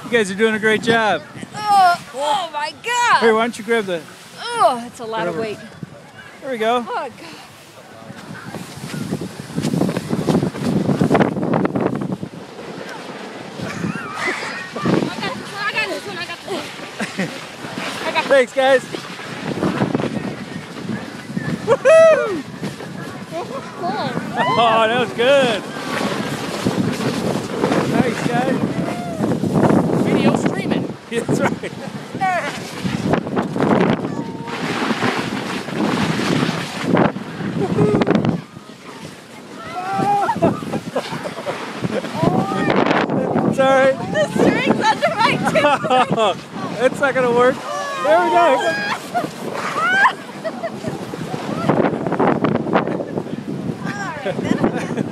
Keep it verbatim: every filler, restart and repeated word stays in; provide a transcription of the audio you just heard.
You guys are doing a great job. Oh, oh my God! Here, why don't you grab the... Oh, that's a lot whatever. of weight. There we go. Oh, God. I got this one, I got this one, I got this one. Thanks, guys. Woohoo! Oh, that was good. Nice, guys. Video streaming. That's right. Sorry. The string's under my tooth. It's not gonna work. There we go. All right, then.